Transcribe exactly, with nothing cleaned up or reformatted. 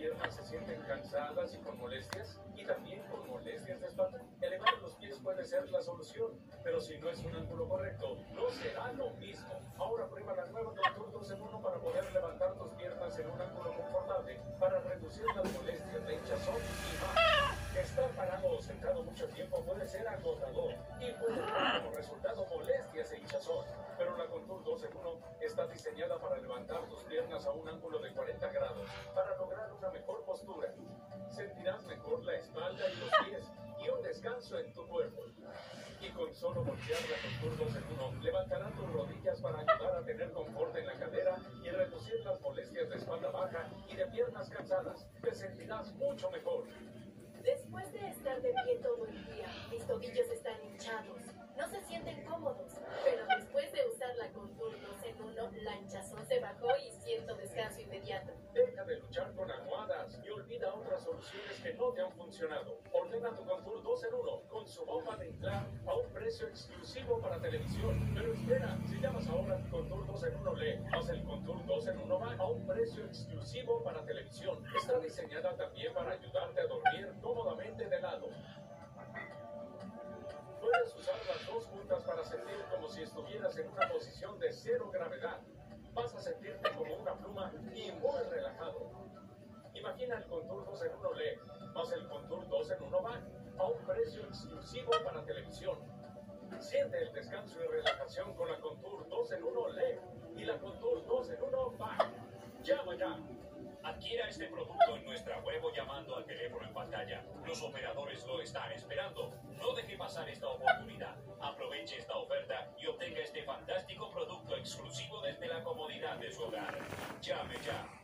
piernas se sienten cansadas y con molestias? ¿Y también con molestias de espalda? Elevar los pies puede ser la solución, pero si no es un ángulo correcto, no será lo mismo. Ahora prueba la nueva Contour dos en uno para poder levantar tus piernas en un ángulo confortable, para reducir las molestias de hinchazón y más. Estar parado o sentado mucho tiempo puede ser agotador y puede dar como resultado molestias e hinchazón. Pero la Contour dos en uno está diseñada para levantar tus piernas a un ángulo de cuarenta grados, para lograr una mejor postura. Sentirás mejor la espalda y los pies y un descanso en tu cuerpo. Y con solo voltear la Contour dos en uno, levantará tus rodillas para ayudar a tener confort en la cadera y reducir las molestias de espalda baja y de piernas cansadas. Te sentirás mucho mejor. Después de estar de pie todo el día, mis tobillos están hinchados. No se sienten cómodos, pero después de usar la Contour dos en uno, la hinchazón se bajó y siento descanso inmediato. Deja de luchar con almohadas y olvida otras soluciones que no te han funcionado. Ordena tu Contour dos en uno con su bomba de inflar a un precio exclusivo para televisión. Pero espera, si llamas ahora a tu Contour dos en uno lee, más el Contour dos en uno va a un precio exclusivo para televisión. Está diseñada también para ayudarte a dormir cómodamente de lado. Puedes usar las dos juntas para sentir como si estuvieras en una posición de cero gravedad. Vas a sentirte como una pluma y muy relajado. Imagina el Contour dos en uno L E D, más el Contour dos en uno va a un precio exclusivo para televisión. Siente el descanso y relajación con la Contour dos en uno L E D y la Contour dos en uno va. Llama ya. Adquiera este producto en nuestra web o llamando al teléfono en pantalla. Los operadores lo están esperando. No deje pasar esta oportunidad. Aproveche esta oferta y obtenga este fantástico producto exclusivo desde la comodidad de su hogar. Llame ya.